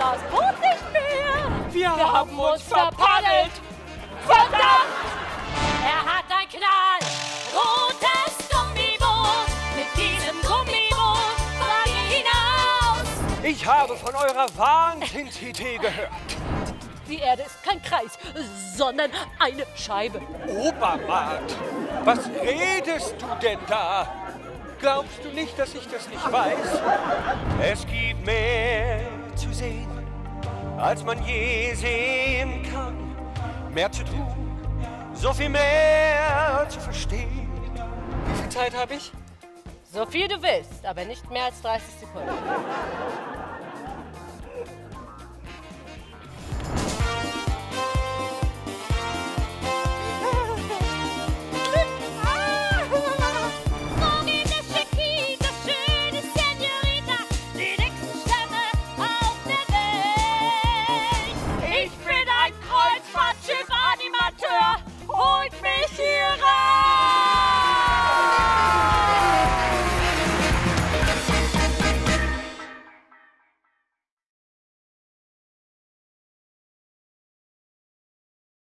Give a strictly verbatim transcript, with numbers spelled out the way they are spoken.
das Boot nicht mehr. Wir, Wir haben uns verpaddelt. Verdammt! Er hat ein knall rotes Gummiboot. Mit diesem Gummiboot fahren wir hinaus. Ich habe von eurer Wahnsinnsidee gehört. Die Erde ist kein Kreis, sondern eine Scheibe. Obermatt, was redest du denn da? Glaubst du nicht, dass ich das nicht weiß? Es gibt mehr zu sehen, als man je sehen kann. Mehr zu tun, so viel mehr zu verstehen. Wie viel Zeit habe ich? So viel du willst, aber nicht mehr als dreißig Sekunden.